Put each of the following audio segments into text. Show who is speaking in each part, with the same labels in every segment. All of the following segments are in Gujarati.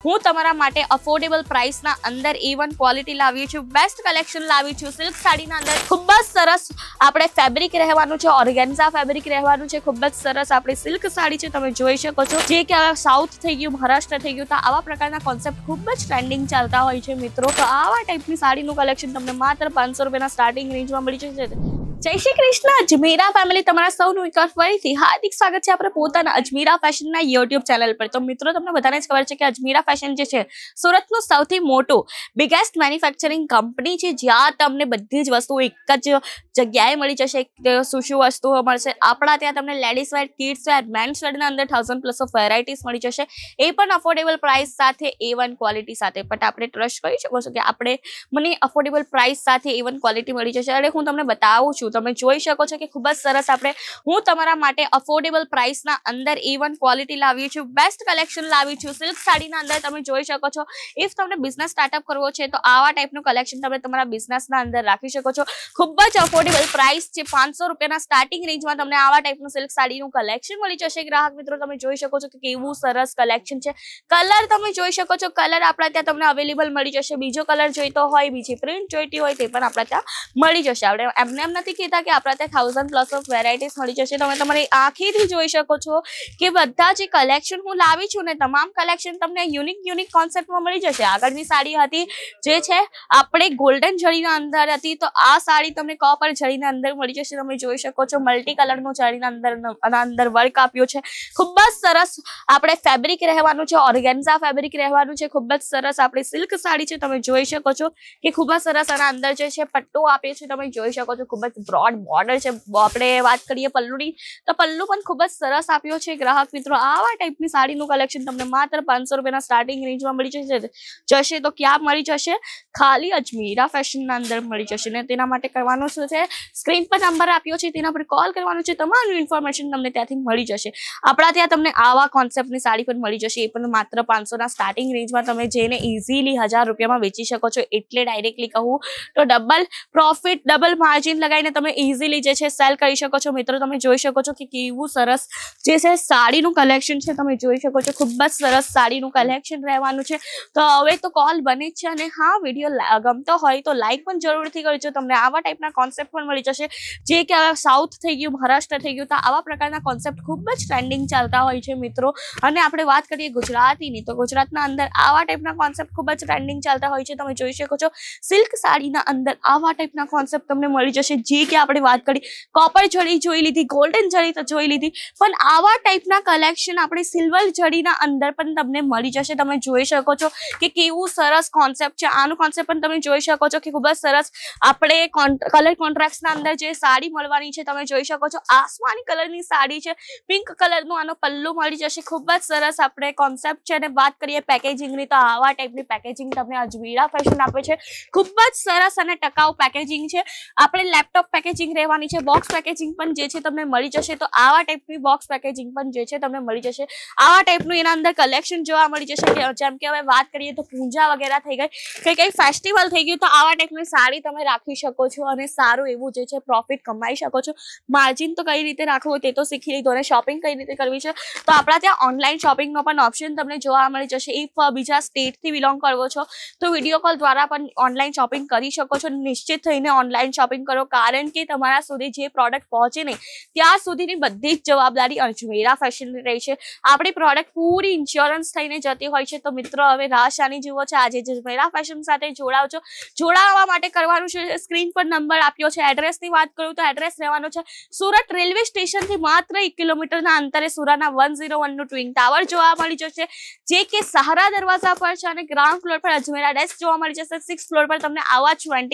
Speaker 1: હું તમારા માટે અફોર્ડેબલ પ્રાઇસના અંદર A1 ક્વોલિટી લાવી છું, બેસ્ટ કલેક્શન લાવી છું. સિલ્ક સાડીના અંદર ખૂબ જ સરસ આપણે ફેબ્રિક રહેવાનું છે, ઓર્ગેન્ઝા ફેબ્રિક રહેવાનું છે. ખૂબ જ સરસ આપણી સિલ્ક સાડી છે, તમે જોઈ શકો છો. જે કે સાઉથ થઈ ગયું, મહારાષ્ટ્ર થઈ ગયું, તો આવા પ્રકારના કોન્સેપ્ટ ખૂબ જ ટ્રેન્ડિંગ ચાલતા હોય છે મિત્રો. તો આવા ટાઈપની સાડીનું કલેક્શન તમને માત્ર 500 રૂપિયાના સ્ટાર્ટિંગ રેન્જમાં મળી જશે. જય શ્રી કૃષ્ણ અજમીરા ફેમિલી, તમારા સૌનું એક ફરીથી હાર્દિક સ્વાગત છે આપણે પોતાના અજમીરા ફેશનના યુટ્યુબ ચેનલ પર. તો મિત્રો તમને બધાને જ ખબર છે કે અજમીરા ફેશન જે છે સુરતનું સૌથી મોટું બિગેસ્ટ મેન્યુફેક્ચરિંગ કંપની છે, જ્યાં તમને બધી જ વસ્તુઓ એક જ જગ્યાએ મળી જશે. શું વસ્તુઓ મળશે આપણા ત્યાં? તમને ladies wear, kids wear, men's વેરના અંદર 1000+ ઓફ વેરાયટીઝ મળી જશે, એ પણ અફોર્ડેબલ પ્રાઇસ સાથે, A1 ક્વોલિટી સાથે. બટ આપણે ટ્રસ્ટ કરી શકો છો કે આપણે મને અફોર્ડેબલ પ્રાઇસ સાથે A1 ક્વોલિટી મળી જશે. અને હું તમને બતાવું છું, તમે જોઈ શકો છો કે ખૂબ જ સરસ હું તમારા માટે અફોર્ડેબલ પ્રાઇસના અંદર A1 ક્વોલિટી લાવી છું, બેસ્ટ કલેક્શન લાવી છું. સિલ્ક સાડીના અંદર તમે જોઈ શકો છો. ઇફ તમને બિઝનેસ સ્ટાર્ટઅપ કરવો છે તો આવા ટાઈપનું કલેક્શન તમે તમારા બિઝનેસના અંદર રાખી શકો છો. ખૂબ જ અફોર્ડેબલ પ્રાઇસ છે, 500 રૂપિયાના સ્ટાર્ટિંગ રેન્જમાં તમને આવા ટાઈપનું સિલ્ક સાડીનું કલેક્શન મળી જશે. ગ્રાહક મિત્રો તમે જોઈ શકો છો કે કેવું સરસ કલેક્શન છે. કલર તમે જોઈ શકો છો, કલર આપણા ત્યાં તમને અવેલેબલ મળી જશે. બીજો કલર જોઈતો હોય, બીજી પ્રિન્ટ જોઈતી હોય, તે પણ આપણા ત્યાં મળી જશે. આપણે એમ નથી કહેતા કે આપણા ત્યાં 1000+ ઓફ વેરાયટીઝ મળી જશે. તમે તમારી આંખેથી જોઈ શકો છો કે બધા જે કલેક્શન હું લાવી છું ને, તમામ કલેક્શન તમને યુનિક કોન્સેપ્ટમાં મળી જશે. આગળની સાડી હતી જે છે આપણે ગોલ્ડન જરીના અંદર હતી, તો આ સાડી તમને કોપર જરીના અંદર મળી જશે. તમે જોઈ શકો છો મલ્ટી કલરનું જરીના અંદર વર્ક આપ્યો છે. ખૂબ જ સરસ આપણે ફેબ્રિક રહેવાનું છે, ઓર્ગેન્ઝા ફેબ્રિક રહેવાનું છે. ખૂબ જ સરસ આપણી સિલ્ક સાડી છે, તમે જોઈ શકો છો કે ખૂબ જ સરસ. આના અંદર જે છે પટ્ટો આપ્યો છે, તમે જોઈ શકો છો. ખૂબ જ બ્રોડ બોર્ડર છે. આપણે વાત કરીએ પલ્લુની, તો પલ્લુ પણ ખૂબ જ સરસ આપ્યો છે. ગ્રાહક મિત્રો આવા ટાઈપની સાડીનું કલેક્શન તમને માત્ર 500 રૂપિયાના સ્ટાર્ટિંગ રેન્જમાં મળી જશે. તો ક્યાં મળી જશે? ખાલી અજમીરા ફેશનના અંદર મળી જશે. ને તેના માટે કરવાનું શું છે, સ્ક્રીન પર નંબર આપ્યો છે, તેના પર કોલ કરવાનું છે. તમામ ઇન્ફોર્મેશન તમને ત્યાંથી મળી જશે. આપણા ત્યાં તમને આવા કોન્સેપ્ટની સાડી પણ મળી જશે, એ પણ માત્ર 500ના સ્ટાર્ટિંગ રેન્જમાં. તમે જેને ઇઝીલી 1000 રૂપિયામાં વેચી શકો છો. એટલે ડાયરેક્ટલી કહું તો ડબલ પ્રોફિટ, ડબલ માર્જિન લગાવીને તમે ઇઝીલી જે છે સેલ કરી શકો છો. મિત્રો તમે જોઈ શકો છો કે કેવું સરસ જે છે સાડીનું કલેક્શન છે, તમે જોઈ શકો છો. ખૂબ જ સરસ સાડીનું કલેક્શન રહેવાનું છે. તો હવે તો કોલ બને જ છે. અને હા, વિડીયો ગમતો હોય તો લાઈક પણ જરૂરથી કરજો. તમને આવા ટાઈપના કોન્સેપ્ટ પણ મળી જશે, જે કે સાઉથ થઈ ગયું, મહારાષ્ટ્ર થઈ ગયું, તો આવા પ્રકારના કોન્સેપ્ટ ખૂબ જ ટ્રેન્ડિંગ ચાલતા હોય છે મિત્રો. અને આપણે વાત કરીએ ગુજરાતીની, તો ગુજરાતના અંદર આવા ટાઈપના કોન્સેપ્ટ ખૂબ જ ટ્રેન્ડિંગ ચાલતા હોય છે. તમે જોઈ શકો છો સિલ્ક સાડીના અંદર આવા ટાઈપના કોન્સેપ્ટ તમને મળી જશે. જે કે આપણે વાત કરી કોપર જડી જોઈ લીધી, ગોલ્ડન જડી તો જોઈ લીધી, પણ આવા ટાઈપના કલેક્શન આપણે સિલ્વર જડીના અંદર પણ તમને મળી જશે. તમે જોઈ શકો છો કે કેવું સરસ કોન્સેપ્ટ છે. આનું કોન્સેપ્ટ પણ તમે જોઈ શકો છો કે ખૂબ જ સરસ આપણે કલર કોન્ટ્રાસ્ટના અંદર જે સાડી મળવાની છે, તમે જોઈ શકો છો. આસમાની કલરની સાડી છે, પિંક કલરનું આનો પલ્લુ મળી જશે. ખૂબ જ સરસ આપણે કોન્સેપ્ટ છે. અને વાત કરીએ પેકેજિંગની, તો આવા ટાઈપની પેકેજિંગ તમને અજમીરા ફેશન આપે છે. ખૂબ જ સરસ અને ટકાઉ પેકેજિંગ છે. આપણે લેપટોપ પેકેજિંગ રહેવાની છે, બોક્સ પેકેજિંગ પણ જે છે તમને મળી જશે. તો આવા ટાઈપની બોક્સ પેકેજિંગ પણ જે છે તમને મળી જશે. આવા ટાઈપનું એના અંદર કલેક્શન જોવા મળી જશે. જેમ કે હવે વાત કરીએ તો પૂજા વગેરે થઈ ગઈ, કઈ ફેસ્ટિવલ થઈ ગયું, તો આવા ટાઈપની સાડી તમે રાખી શકો છો અને સારું એવું જે છે પ્રોફિટ કમાઈ શકો છો. માર્જિન તો કઈ રીતે રાખવું તે તો શીખી લીધું, અને શોપિંગ કઈ રીતે કરવી છે તો આપણા ત્યાં ઓનલાઈન શોપિંગનો પણ ઓપ્શન તમને જોવા મળી જશે. ઇફ બીજા સ્ટેટથી બિલોંગ કરવો છો તો વિડીયો કોલ દ્વારા પણ ઓનલાઈન શોપિંગ કરી શકો છો. નિશ્ચિત થઈને ઓનલાઈન શોપિંગ કરો, કારણ કે તમારા સુધી જે પ્રોડક્ટ પહોંચે ને ત્યાં સુધીની બધી જ જવાબદારી અજમીરા ફેશનની રહી છે. આપણી પ્રોડક્ટ પૂરી ઇન્સ્યોરન્સ થઈને જતી હોય છે. તો મિત્રો હવે રાશાની જુઓ છે, આજે અજમીરા ફેશન સાથે જોડાવજો. જોડાવા માટે કરવાનું છે, સ્ક્રીન પર નંબર આપ્યો છે. એડ્રેસની વાત કરું તો એડ્રેસ રહેવાનો છે સુરત રેલવે સ્ટેશનથી માત્ર 1 કિલોમીટરના અંતરે સુરાના 101નું ટ્વિન ટાવર જોવા મળી જશે, જે કે સહારા દરવાજા પર છે. અને ગ્રાઉન્ડ ફ્લોર પર અજમેરા ડેસ્ક જોવા મળી જશે. 6th ફ્લોર પર તમને આવા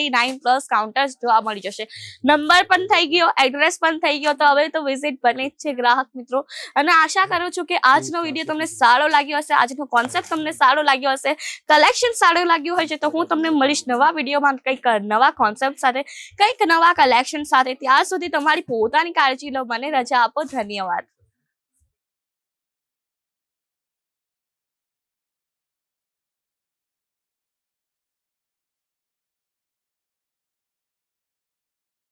Speaker 1: 29+ કાઉન્ટર્સ જોવા મળી જશે. નંબર પણ થઈ ગયો, એડ્રેસ પણ થઈ ગયો, તો હવે તો વિઝિટ બને જ છે ગ્રાહક મિત્રો. અને આશા કરું છું કે આજનો વિડીયો તમને સારો લાગ્યો હશે, આજનો કોન્સેપ્ટ તમને સારો લાગ્યો હશે, કલેક્શન સારું લાગ્યું હોય છે. તો હું તમને મળીશ નવા વિડીયોમાં કંઈક નવા કોન્સેપ્ટ સાથે, કંઈક નવા કલેક્શન સાથે. ત્યાર સુધી તમારી પોતાની કાળજી લો. મને રજા આપો. ધન્યવાદ.